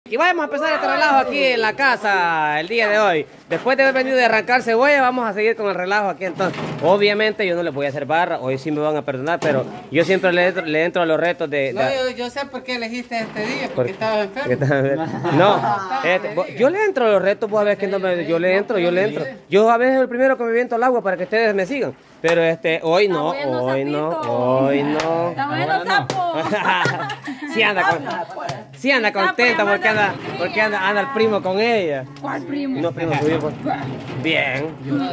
Y vamos a empezar este relajo aquí en la casa el día de hoy. Después de haber venido de arrancar cebolla, vamos a seguir con el relajo aquí entonces. Obviamente yo no les voy a hacer barra, hoy sí me van a perdonar, pero yo siempre le entro a los retos de... No, yo sé por qué elegiste este día, porque estabas enfermo. No, yo le entro a los retos, vos a ver que no me... Yo le entro. Yo a veces el primero que me viento al agua para que ustedes me sigan. Pero hoy no. Está bueno, sapo. Sí anda contenta porque anda el primo con ella. ¿Cuál primo? No, primo tuyo. Pues. Bien.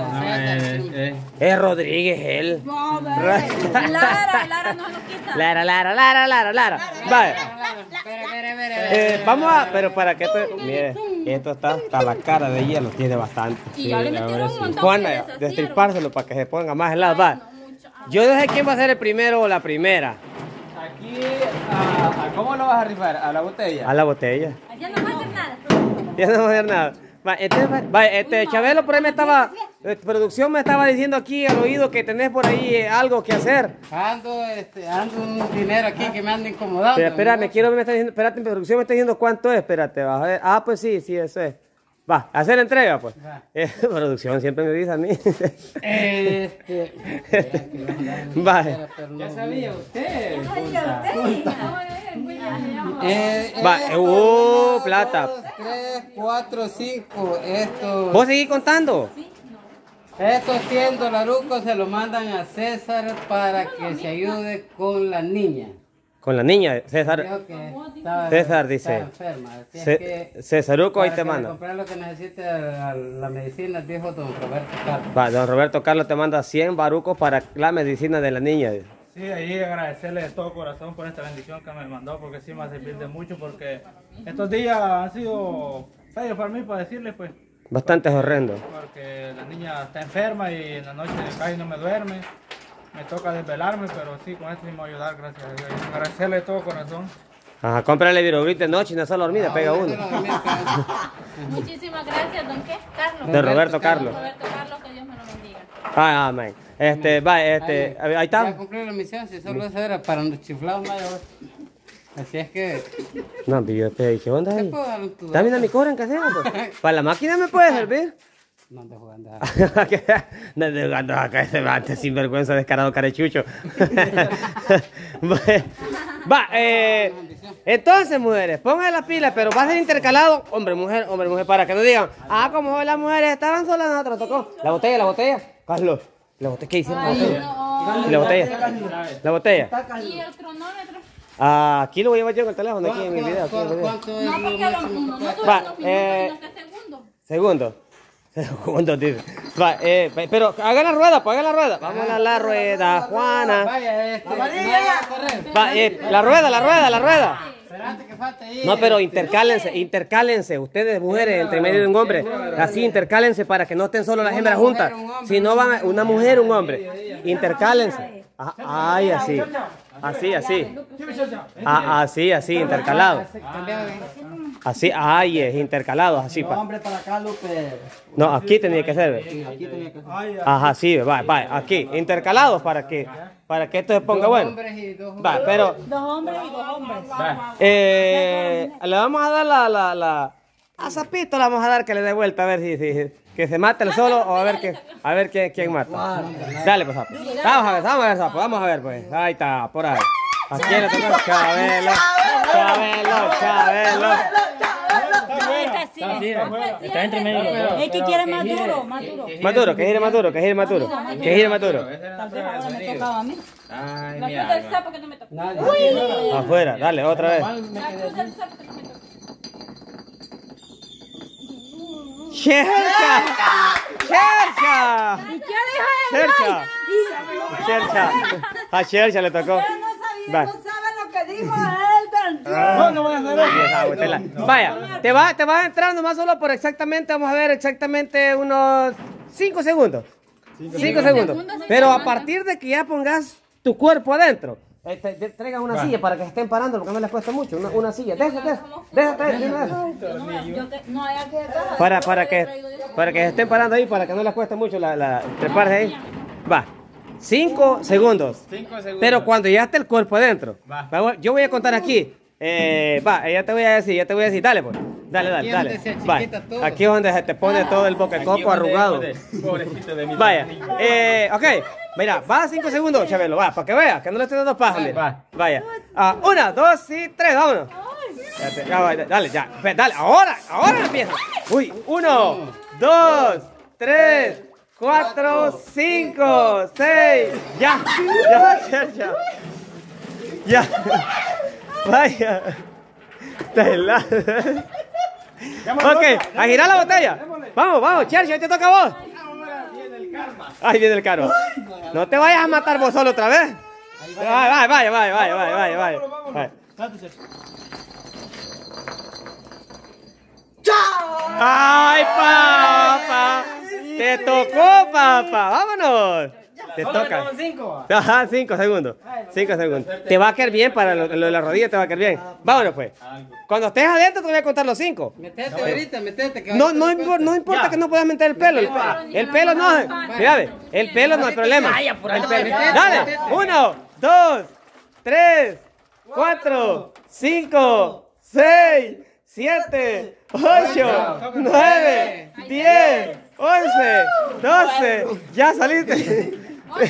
Es Rodríguez, él. Lara no nos quita. Lara. Vale. Vamos a... Pero para que esto... Mire, esto está la cara de hielo, tiene bastante. Y ya le metieron un montón. Juana, destripárselo para que se ponga más helado. Va. Yo no sé quién va a ser el primero o la primera. Aquí, ¿cómo lo vas a rifar? ¿A la botella? A la botella. Ya no va a hacer nada. Ya no va a hacer nada. Chabelo por ahí producción me estaba diciendo aquí al oído que tenés por ahí algo que hacer. Ando un dinero aquí que me anda incomodando. Pero espérame, me está diciendo, espérate, producción me está diciendo cuánto es, espérate, vas a ver. Ah, pues sí, eso es. Va, hacer la entrega, pues. Producción siempre me dice a mí. Va. Ya sabía usted. Va, plata. 2, 3, 4, 5. Esto. ¿Vos seguís contando? Estos 100 dolarucos se los mandan a César para que se ayude con la niña. Con la niña, César. César dice. Enferma. Césaruco ahí te manda. Comprar lo que necesite la medicina, dijo don Roberto Carlos. Va, don Roberto Carlos te manda 100 barucos para la medicina de la niña. Sí, ahí agradecerle de todo corazón por esta bendición que me mandó, porque sí me va a servir de mucho, porque estos días han sido feos para mí, para decirles, pues. Bastante horrendo. Porque la niña está enferma y en la noche casi no me duerme. Me toca desvelarme, pero sí, con esto sí me va a ayudar, gracias a Dios. Agradecerle de todo corazón. Ajá, cómprale Virogrip de noche y no solo dormida, pega uno. Muchísimas gracias, don qué? Carlos. De Roberto Carlos. Roberto Carlos, que Dios me lo bendiga. Amén. Ahí está. Ya cumplí la misión, si solo eso era para los chiflados mayores. Así es que... No, yo te dije, ¿qué onda ahí? puedo dar un tubo? También a mi cobra en casero, pues. Para la máquina me puede servir. No ando jugando. No ando jugando acá ese mate sinvergüenza descarado carechucho. Entonces, mujeres, pongan las pilas, pero va a ser intercalado hombre, mujer, para que no digan, como las mujeres estaban solas, nosotros tocó. La botella. Carlos, la botella, ¿qué hicieron? La botella. ¿Y el cronómetro? Aquí lo voy a llevar yo en el teléfono, aquí en mi video. ¿Cuánto es No, porque no dura 2 minutos, sino que segundos. Segundo, dice. Pero haga la rueda, pues haga la rueda. Vamos a la rueda, Juana. Vaya, La rueda. Esperate que falte ahí. No, pero intercálense. Ustedes, mujeres, entre medio de un hombre. Así, intercálense para que no estén solo las hembras juntas. Si no van una mujer, un hombre. Intercálense. Ay, así. Así, intercalado. Así, es intercalados, así. Hombre para acá, Lupe. No, aquí tenía que ser. Aquí tenía que ser. Ajá, sí, va, aquí, intercalados para que esto se ponga bueno. Va, pero 2 hombres y 2 hombres. le vamos a dar a Zapito le vamos a dar que le dé vuelta a ver si que se mate el solo o a ver quién mata. Dale, pues, Zapo. Vamos a ver, Zapo, vamos a ver, pues. Ahí está, por ahí. ¿A quién le toca? Chabelo. Está entre medio de los dos. Es que quiere más duro. Que gire más duro. Me tocaba a mí. La cruz del sapo que no me tocó. Afuera, dale, otra vez. La cruz del sapo que no me tocó. ¡Chercha! ¿Y qué dijo ¡Chercha! A Chercha le tocó. No sabe lo que dijo él. No voy a hacer eso. Vaya, te vas entrando más solo por exactamente, vamos a ver, exactamente unos 5 segundos. 5 segundos. Pero a partir de que ya pongas tu cuerpo adentro, traigan una silla para que se estén parando, porque no les cuesta mucho. Una silla. Déjate. Para que se estén parando ahí, para que no les cueste mucho treparse ahí. Va. 5 segundos. Pero cuando ya esté el cuerpo adentro, yo voy a contar aquí. Va, ya te voy a decir, dale pues. Dale. Aquí es donde se Va. achiquita todo. Aquí es donde se te pone todo el boquecoco arrugado. Pobrecito de mí. Vaya, ok, mira, va 5 segundos, Chabelo, va, para que veas, que no le estoy dando paja, mira. Vaya, 1, 2 y 3, vámonos. Ya, va, dale, ya, dale, ahora empieza. Uy, 1, 2, 3, 4, 5, 6, ya. Vaya, está helado. Ok, a girar la botella. Vamos, Chelsea, hoy te toca a vos. Ahí viene el karma. No te vayas a matar vos solo otra vez. Vaya. ¡Ay, papá! ¡Te tocó, papá! ¡Vámonos! Te toca. Ajá, 5 segundos. 5 segundos. Te va a caer bien para lo de la rodilla, te va a caer bien. Vámonos, pues. Cuando estés adentro, te voy a contar los 5. Metete ahorita, metete. Que No importa que no puedas meter el pelo. El pelo no. Mira, ve, el pelo no hay problema. Dale. 1, 2, 3, 4, 5, 6, 7, 8, 9, 10, 11, 12. Ya saliste.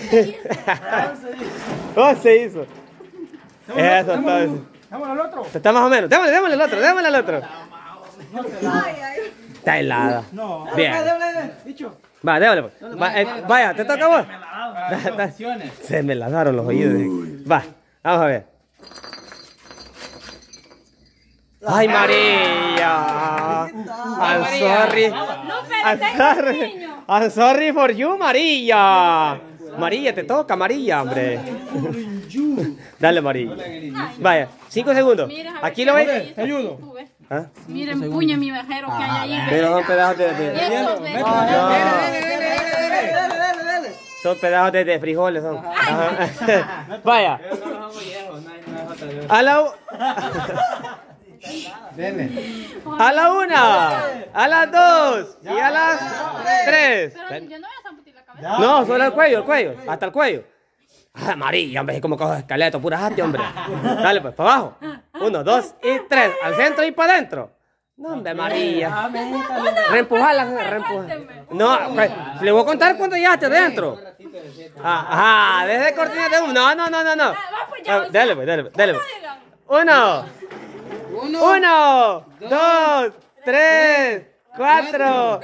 11 hizo. Eso es todo. Vámonos al otro. Está más o menos. Démosle al otro. Está helada. No. Bien. Va, démosle pues. Vaya, te toca a vos. Se me lavaron los oídos. Va, vamos a ver. Ay, María. I'm sorry for you, María. María, te toca, María, hombre. Dale, María. Vaya, 5 segundos. Aquí lo ves. Te ayudo. ¿Ah? Miren, puña mi vejero que hay ahí. Pero son pedazos Eso, ve. Son pedazos de frijoles. Son. Ajá. Vaya. A la 1, a las 2 y a las 3. Pero yo no voy a zambutir la cabeza. No, solo el cuello, hasta el cuello. Ah, María, hombre, es como cojo esqueleto, pura jate, hombre. Dale, pues, para abajo. 1, 2 y 3. Al centro y para adentro. No, hombre, María. Reempujarla. No, le voy a contar cuánto llegaste adentro. Ajá, desde cortina de humo. No. Dale, pues. 1, 2, 3, 4,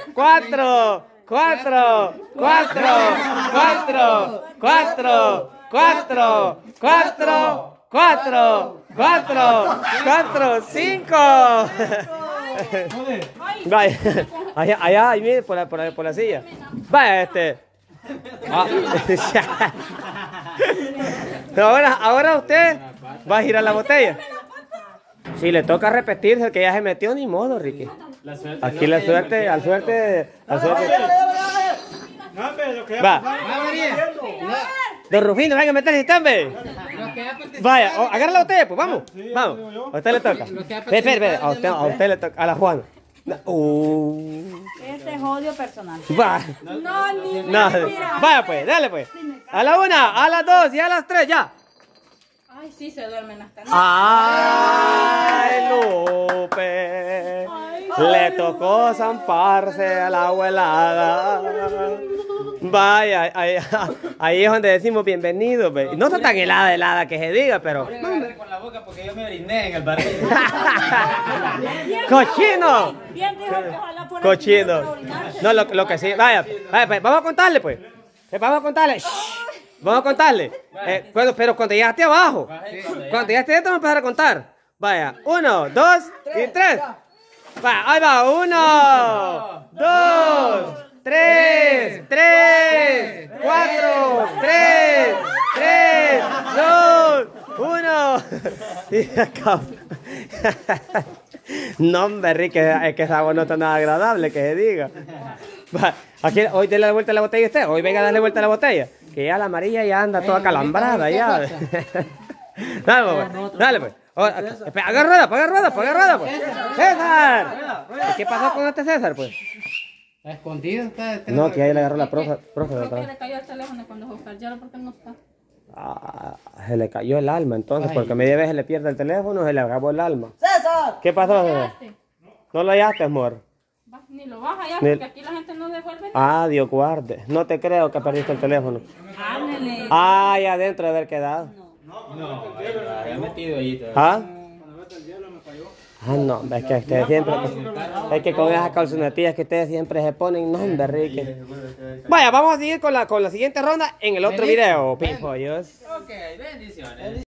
5. Vaya, allá, ahí mire, por la silla. Vaya, Ahora usted va a girar la botella. Si le toca repetirse, el que ya se metió, ni modo, Ricky. Aquí la suerte, al suerte. Va. Don Rufino, venga a meterse, ¿están? Vaya, agarra la botella, pues vamos. A usted le toca. Espera, a usted le toca, a la Juana. Ese es odio personal. Va. No, vaya pues, dale pues. A la 1, a las 2 y a las 3, ya. Ay, sí, se duermen hasta noche. Ay, Lupe. Le tocó zamparse a la abuelada. Vaya, ahí es donde decimos bienvenido. No está tan helada que se diga, pero. Con la boca porque yo me oriné en el barril. ¡Cochino! Bien dijo que ojalá fuera Cochino. para orinarse. No, lo que sí. Vaya, pues, vamos a contarle, pues. Vamos a contarle. Vamos a contarle. Pero cuando llegaste abajo, cuando llegaste dentro, vamos a empezar a contar. Vaya, 1, 2 y 3. Vaya, ahí va. 1, 2, 3, 4, 3, 2, 1. Y acabó. No, hombre, Ricky, es que esa agua no está nada agradable, que se diga. Va, aquí, hoy dale la vuelta a la botella usted. Hoy venga a darle vuelta a la botella. Que ya la amarilla ya anda toda calambrada ya. Dale, pues. Agarra rueda, pues. ¡César! ¿Qué pasó con este César, pues? Escondido está. No, que ahí le agarró la profe. Creo que le cayó el teléfono cuando Oscar ya, porque no está. Ah, se le cayó el alma entonces, porque a media vez se le pierde el teléfono, se le acabó el alma. ¡César! ¿Qué pasó, César? ¿Hallaste? ¿No lo hallaste, amor? Ni lo vas a hallar Ni- porque aquí la gente no devuelve nada. Ah, Dios guarde. No te creo que perdiste el teléfono. Háblele. Ah, ahí adentro de haber quedado. No, había metido ahí todavía. ¿Ah? Ah, no, es que ustedes siempre... Es que con esas calzonetillas que ustedes siempre se ponen, no, hombre, Enrique. Vaya, vamos a seguir con la siguiente ronda en el otro video, pimpollos. Ok, bendiciones.